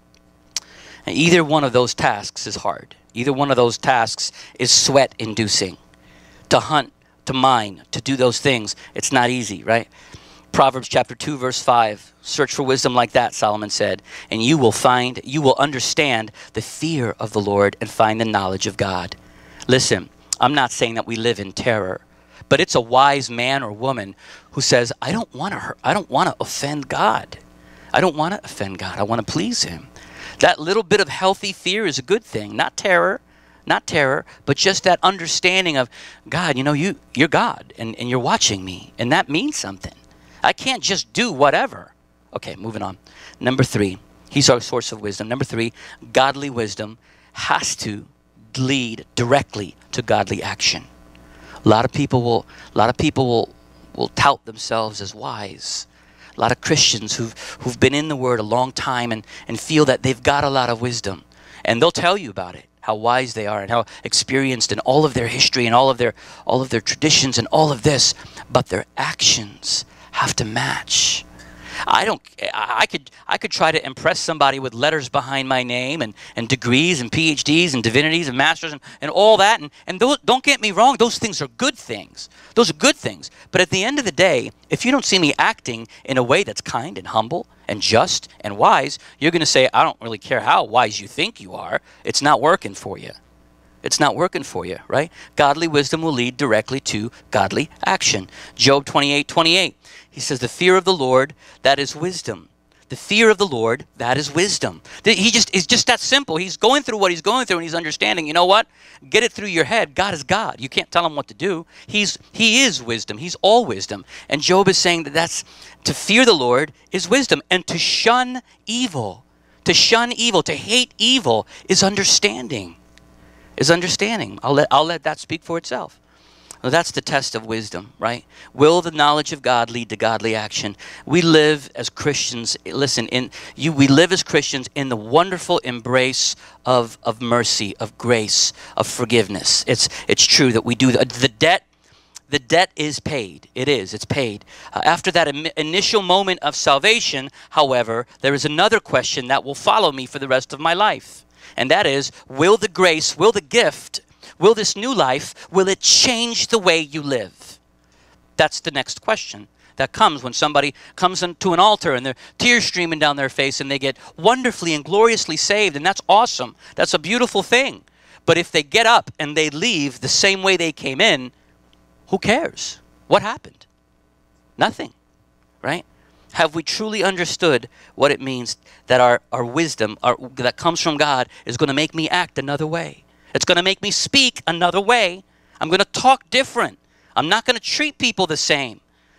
And either one of those tasks is hard. Either one of those tasks is sweat-inducing. To hunt, to mine, to do those things, it's not easy, right? Proverbs chapter two, verse five. Search for wisdom like that, Solomon said, and you will find, you will understand the fear of the Lord and find the knowledge of God. Listen, I'm not saying that we live in terror, but it's a wise man or woman who says, I don't want to hurt, I don't want to offend God. I don't want to offend God. I want to please him. That little bit of healthy fear is a good thing, not terror. Not terror, but just that understanding of, God, you know, you, you're God, and, and you're watching me, and that means something. I can't just do whatever. Okay, moving on. Number three, he's our source of wisdom. Number three, godly wisdom has to lead directly to godly action. A lot of people will, a lot of people will, will tout themselves as wise. A lot of Christians who've, who've been in the Word a long time and, and feel that they've got a lot of wisdom. And they'll tell you about it, how wise they are and how experienced in all of their history and all of their, all of their traditions and all of this. But their actions have to match. I don't, I could, I could try to impress somebody with letters behind my name and, and degrees and P H Ds and divinities and masters and, and all that. And, and those, don't get me wrong, those things are good things. Those are good things. But at the end of the day, if you don't see me acting in a way that's kind and humble and just and wise, you're going to say, I don't really care how wise you think you are. It's not working for you. It's not working for you, right? Godly wisdom will lead directly to godly action. Job twenty-eight twenty-eight. He says, the fear of the Lord, that is wisdom. The fear of the Lord, that is wisdom. He just is just that simple. He's going through what he's going through and he's understanding, you know what? Get it through your head. God is God. You can't tell him what to do. He's, he is wisdom. He's all wisdom. And Job is saying that that's, to fear the Lord is wisdom. And to shun evil, to shun evil, to hate evil is understanding. Is understanding. I'll let, I'll let that speak for itself. Well, that's the test of wisdom, right? Will the knowledge of God lead to godly action? We live as Christians, listen, in you. We live as Christians in the wonderful embrace of, of mercy, of grace, of forgiveness. It's, it's true that we do the, the debt. The debt is paid. It is. It's paid. Uh, after that im- initial moment of salvation, however, there is another question that will follow me for the rest of my life. And that is, will the grace, will the gift, will this new life, will it change the way you live? That's the next question that comes when somebody comes to an altar and their tears streaming down their face and they get wonderfully and gloriously saved. And that's awesome. That's a beautiful thing. But if they get up and they leave the same way they came in, who cares? What happened? Nothing, right? Have we truly understood what it means that our, our wisdom our, that comes from God is going to make me act another way? It's going to make me speak another way. I'm going to talk different. I'm not going to treat people the same.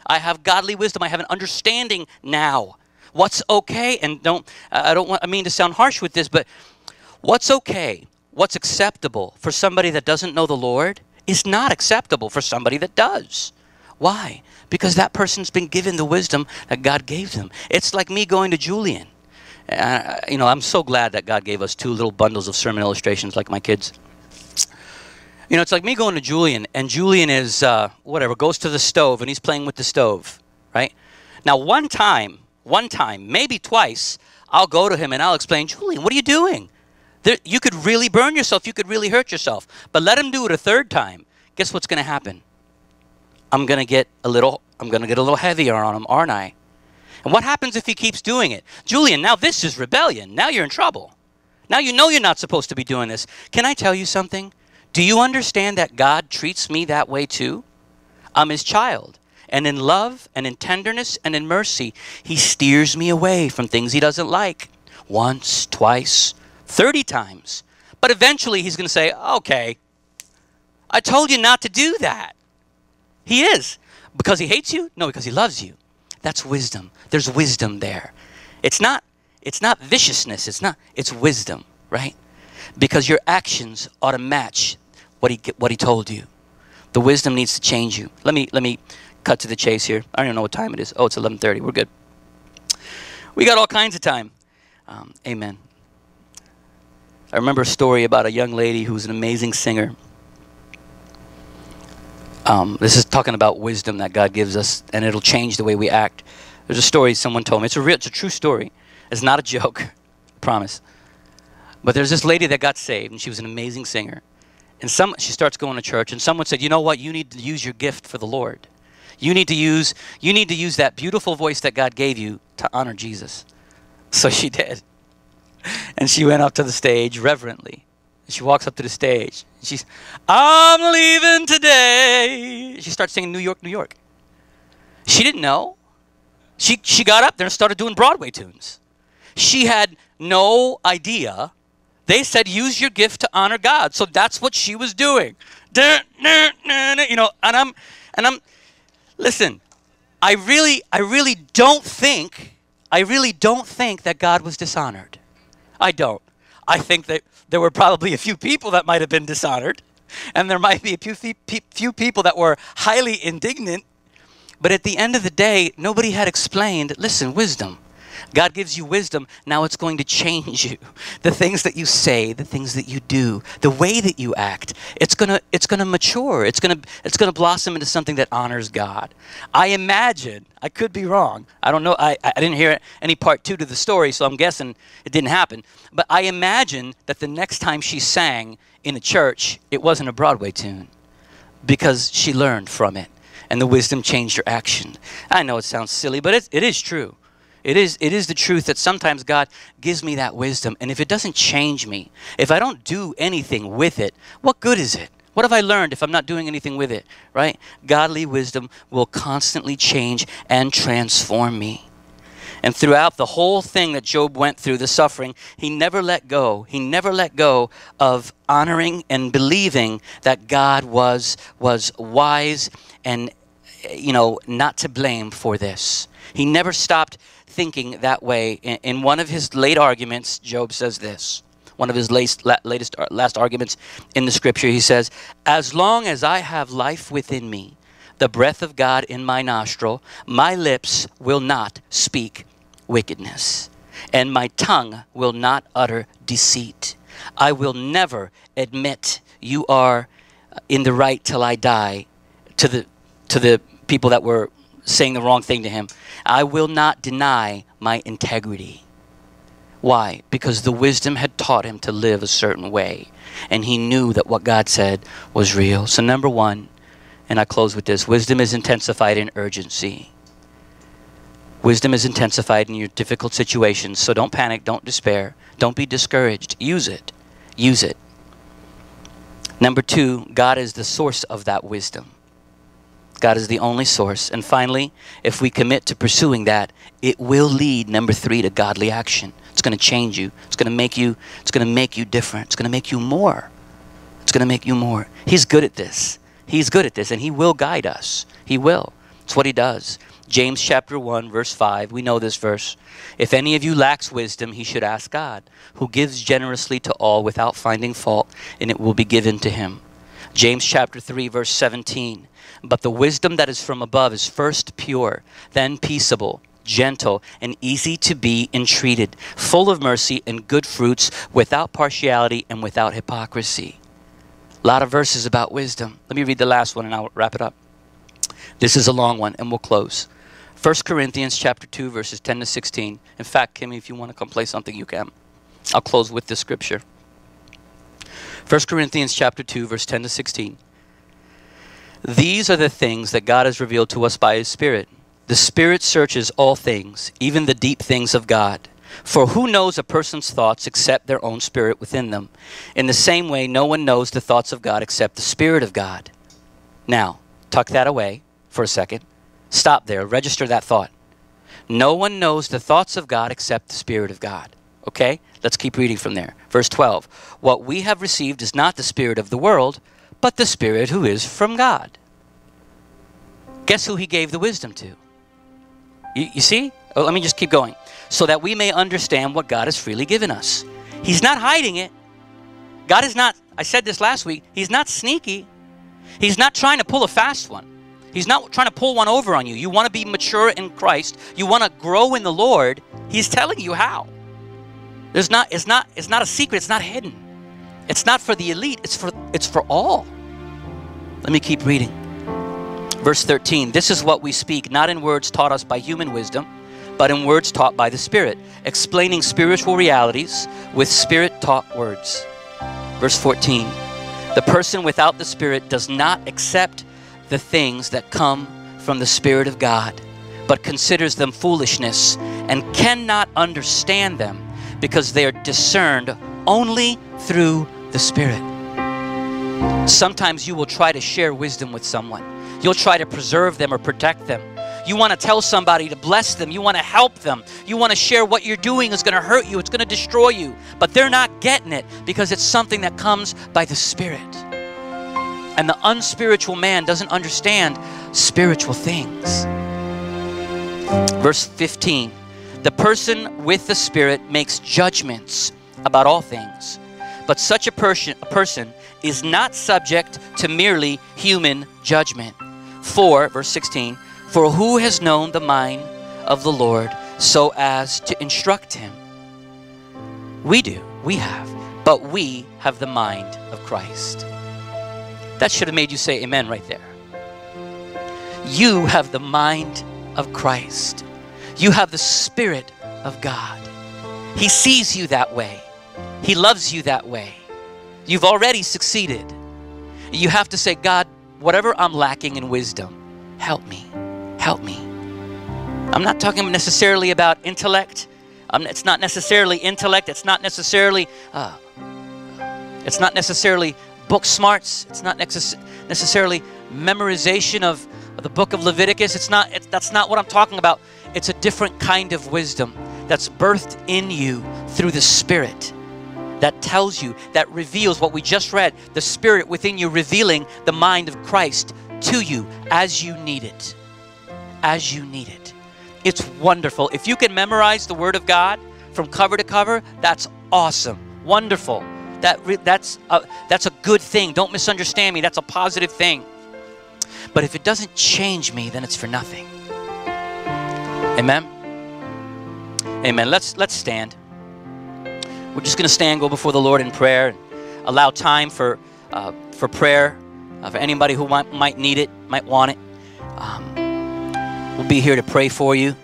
I have godly wisdom. I have an understanding now. What's okay? And don't, I don't want, I mean to sound harsh with this, but what's okay, what's acceptable for somebody that doesn't know the Lord is not acceptable for somebody that does. Why? Because that person's been given the wisdom that God gave them. It's like me going to Julian. Uh, you know, I'm so glad that God gave us two little bundles of sermon illustrations like my kids. You know, it's like me going to Julian, and Julian is, uh, whatever, goes to the stove, and he's playing with the stove, right? Now, one time, one time, maybe twice, I'll go to him and I'll explain, Julian, what are you doing? There, you could really burn yourself. You could really hurt yourself. But let him do it a third time. Guess what's going to happen? I'm going to get a little, I'm going to get a little heavier on him, aren't I? And what happens if he keeps doing it? Julian, now this is rebellion. Now you're in trouble. Now you know you're not supposed to be doing this. Can I tell you something? Do you understand that God treats me that way too? I'm his child. And in love and in tenderness and in mercy, he steers me away from things he doesn't like. Once, twice, thirty times. But eventually he's going to say, okay, I told you not to do that. He is. Because he hates you? No, because he loves you. That's wisdom. There's wisdom there. It's not, it's not viciousness. It's not, it's wisdom, right? Because your actions ought to match what he, what he told you. The wisdom needs to change you. Let me, let me cut to the chase here. I don't even know what time it is. Oh, it's eleven thirty. We're good. We got all kinds of time. Um, amen. I remember a story about a young lady who was an amazing singer. Um, this is talking about wisdom that God gives us, and it'll change the way we act. There's a story someone told me. It's a real, it's a true story. It's not a joke, I promise. But there's this lady that got saved, and she was an amazing singer. And some, she starts going to church, and someone said, you know what? You need to use your gift for the Lord. You need to use, you need to use that beautiful voice that God gave you to honor Jesus. So she did. And she went up to the stage reverently. She walks up to the stage. And she's, I'm leaving today. She starts singing New York, New York. She didn't know. She, she got up there and started doing Broadway tunes. She had no idea. They said, use your gift to honor God. So that's what she was doing. You know, and I'm, and I'm, listen, I really, I really don't think, I really don't think that God was dishonored. I don't. I think that there were probably a few people that might have been dishonored, and there might be a few, few people that were highly indignant, but at the end of the day, nobody had explained, listen, wisdom. God gives you wisdom, now it's going to change you. The things that you say, the things that you do, the way that you act, it's gonna, it's gonna mature. It's gonna, it's gonna blossom into something that honors God. I imagine, I could be wrong. I don't know, I, I didn't hear any part two to the story, so I'm guessing it didn't happen. But I imagine that the next time she sang in a church, it wasn't a Broadway tune, because she learned from it, and the wisdom changed her action. I know it sounds silly, but it, it is true. It is, it is the truth that sometimes God gives me that wisdom. And if it doesn't change me, if I don't do anything with it, what good is it? What have I learned if I'm not doing anything with it, right? Godly wisdom will constantly change and transform me. And throughout the whole thing that Job went through, the suffering, he never let go. He never let go of honoring and believing that God was, was wise and, you know, not to blame for this. He never stopped thinking that way. In, in one of his late arguments, Job says this. One of his latest, latest, last arguments in the scripture, he says, as long as I have life within me, the breath of God in my nostril, my lips will not speak wickedness, and my tongue will not utter deceit. I will never admit you are in the right till I die, to the, to the people that were saying the wrong thing to him. I will not deny my integrity. Why? Because the wisdom had taught him to live a certain way, and he knew that what God said was real. So number one, and I close with this, wisdom is intensified in urgency. Wisdom is intensified in your difficult situations, so don't panic, don't despair, don't be discouraged. Use it. Use it. Number two, God is the source of that wisdom. God is the only source. And finally, if we commit to pursuing that, it will lead, number three, to godly action. It's going to change you. It's going to make you, it's going to make you different. It's going to make you more. It's going to make you more. He's good at this. He's good at this, and he will guide us. He will. It's what he does. James chapter one, verse five, we know this verse. If any of you lacks wisdom, he should ask God, who gives generously to all without finding fault, and it will be given to him. James chapter three, verse seventeen. But the wisdom that is from above is first pure, then peaceable, gentle, and easy to be entreated, full of mercy and good fruits, without partiality and without hypocrisy. A lot of verses about wisdom. Let me read the last one and I'll wrap it up. This is a long one and we'll close. First Corinthians chapter two, verses ten to sixteen. In fact, Kimmy, if you want to come play something, you can. I'll close with this scripture. First Corinthians chapter two, verse ten to sixteen. These are the things that God has revealed to us by his Spirit. The Spirit searches all things, even the deep things of God. For who knows a person's thoughts except their own spirit within them? In the same way, no one knows the thoughts of God except the Spirit of God. Now, tuck that away for a second. Stop there. Register that thought. No one knows the thoughts of God except the Spirit of God. Okay? Let's keep reading from there. Verse twelve. What we have received is not the spirit of the world, but the Spirit who is from God. Guess who he gave the wisdom to? You, you see? Oh, let me just keep going. So that we may understand what God has freely given us. He's not hiding it. God is not, I said this last week, he's not sneaky. He's not trying to pull a fast one. He's not trying to pull one over on you. You want to be mature in Christ. You want to grow in the Lord. He's telling you how. There's not, it's not, it's not a secret. It's not hidden. It's not for the elite. It's for, it's for all. Let me keep reading. Verse thirteen, this is what we speak, not in words taught us by human wisdom, but in words taught by the Spirit, explaining spiritual realities with Spirit-taught words. Verse fourteen, the person without the Spirit does not accept the things that come from the Spirit of God, but considers them foolishness and cannot understand them because they are discerned only through the Spirit. Sometimes you will try to share wisdom with someone. You'll try to preserve them or protect them. You want to tell somebody to bless them. You want to help them. You want to share what you're doing is going to hurt you. It's going to destroy you. But they're not getting it because it's something that comes by the Spirit. And the unspiritual man doesn't understand spiritual things. Verse fifteen, the person with the Spirit makes judgments about all things. But such a person, a person is not subject to merely human judgment. For, verse sixteen, for who has known the mind of the Lord so as to instruct him? We do, we have, but we have the mind of Christ. That should have made you say amen right there. You have the mind of Christ. You have the Spirit of God. He sees you that way. He loves you that way. You've already succeeded. You have to say, God, whatever I'm lacking in wisdom, help me. Help me. I'm not talking necessarily about intellect. Um, it's not necessarily intellect. It's not necessarily, uh, it's not necessarily book smarts. It's not necess necessarily memorization of, of the book of Leviticus. It's not, it, that's not what I'm talking about. It's a different kind of wisdom that's birthed in you through the Spirit. That tells you, that reveals what we just read, the Spirit within you revealing the mind of Christ to you as you need it. As you need it. It's wonderful. If you can memorize the Word of God from cover to cover, that's awesome. Wonderful. That that's a, that's a good thing. Don't misunderstand me. That's a positive thing. But if it doesn't change me, then it's for nothing. Amen? Amen. Let's, let's stand. We're just going to stand, go before the Lord in prayer, and allow time for uh, for prayer uh, for anybody who might, might need it, might want it. Um, we'll be here to pray for you.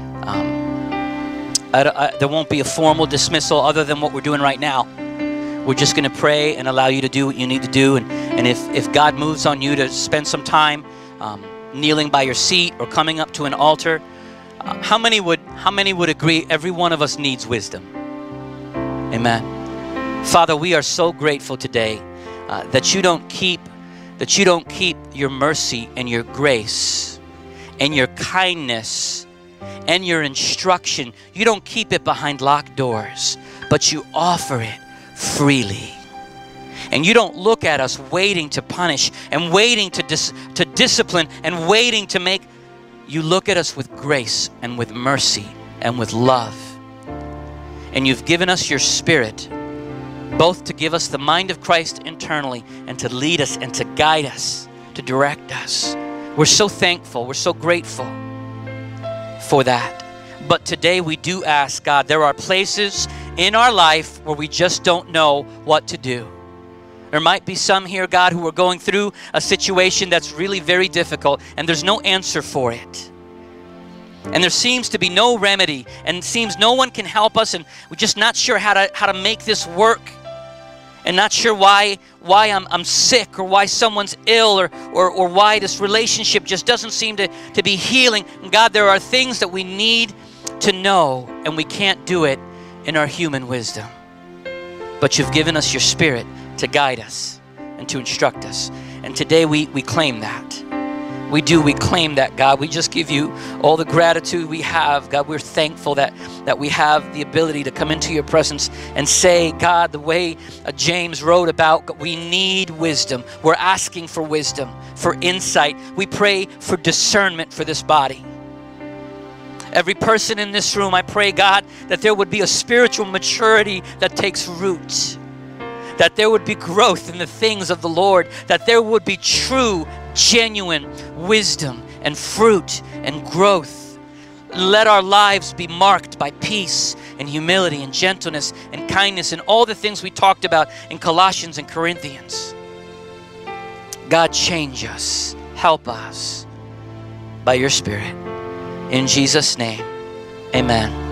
Um, I, I, there won't be a formal dismissal other than what we're doing right now. We're just going to pray and allow you to do what you need to do. And, and if, if God moves on you to spend some time um, kneeling by your seat or coming up to an altar, uh, how many would how many would agree every one of us needs wisdom? Amen. Father, we are so grateful today uh, that you don't keep that you don't keep your mercy and your grace and your kindness and your instruction. You don't keep it behind locked doors, but you offer it freely. And you don't look at us waiting to punish and waiting to dis to discipline and waiting to make you look at us with grace and with mercy and with love. And you've given us your Spirit, both to give us the mind of Christ internally and to lead us and to guide us, to direct us. We're so thankful. We're so grateful for that. But today we do ask, God, there are places in our life where we just don't know what to do. There might be some here, God, who are going through a situation that's really very difficult and there's no answer for it. And there seems to be no remedy, and it seems no one can help us, and we're just not sure how to how to make this work, and not sure why why I'm I'm sick, or why someone's ill, or or, or why this relationship just doesn't seem to, to be healing. And God, there are things that we need to know, and we can't do it in our human wisdom. But you've given us your Spirit to guide us and to instruct us. And today we, we claim that. We do, we claim that, God. We just give you all the gratitude we have. God, we're thankful that, that we have the ability to come into your presence and say, God, the way uh, James wrote about, we need wisdom. We're asking for wisdom, for insight. We pray for discernment for this body. Every person in this room, I pray, God, that there would be a spiritual maturity that takes root. That there would be growth in the things of the Lord. That there would be true, genuine wisdom and fruit and growth. Let our lives be marked by peace and humility and gentleness and kindness and all the things we talked about in Colossians and Corinthians. God, change us. Help us by your Spirit. In Jesus' name, amen.